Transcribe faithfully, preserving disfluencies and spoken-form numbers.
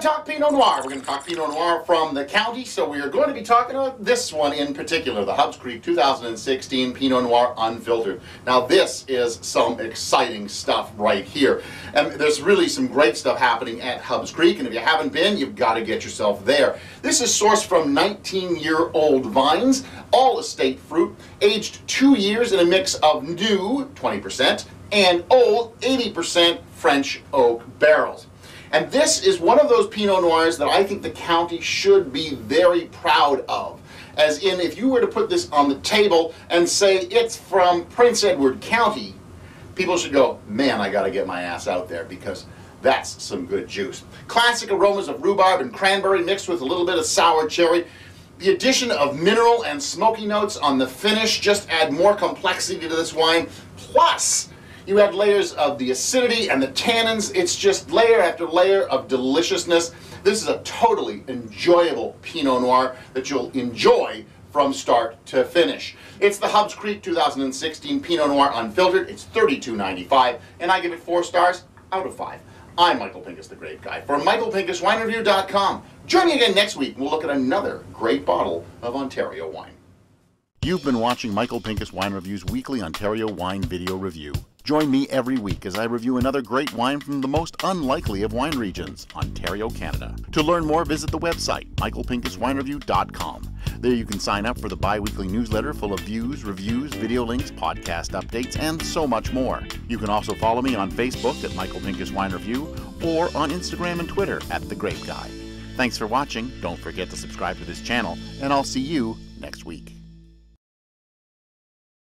talk Pinot Noir. We're going to talk Pinot Noir from the county, so we are going to be talking about this one in particular, the Hubbs Creek two thousand sixteen Pinot Noir Unfiltered. Now this is some exciting stuff right here. And there's really some great stuff happening at Hubbs Creek, and if you haven't been, you've got to get yourself there. This is sourced from nineteen-year-old vines, all estate fruit, aged two years in a mix of new, twenty percent, and old, eighty percent French oak barrels. And this is one of those Pinot Noirs that I think the county should be very proud of. As in, if you were to put this on the table and say it's from Prince Edward County, people should go, man, I gotta get my ass out there because that's some good juice. Classic aromas of rhubarb and cranberry mixed with a little bit of sour cherry. The addition of mineral and smoky notes on the finish just add more complexity to this wine. Plus, you add layers of the acidity and the tannins. It's just layer after layer of deliciousness. This is a totally enjoyable Pinot Noir that you'll enjoy from start to finish. It's the Hubbs Creek two thousand sixteen Pinot Noir Unfiltered. It's thirty-two ninety-five, and I give it four stars out of five. I'm Michael Pinkus, the Grape Guy, for Michael Pinkus Wine Review dot com. Join me again next week, and we'll look at another great bottle of Ontario wine. You've been watching Michael Pinkus Wine Review's weekly Ontario wine video review. Join me every week as I review another great wine from the most unlikely of wine regions, Ontario, Canada. To learn more, visit the website, Michael Pinkus Wine Review dot com. There you can sign up for the bi-weekly newsletter full of views, reviews, video links, podcast updates, and so much more. You can also follow me on Facebook at Michael Pinkus Wine Review or on Instagram and Twitter at The Grape Guy. Thanks for watching. Don't forget to subscribe to this channel, and I'll see you next week.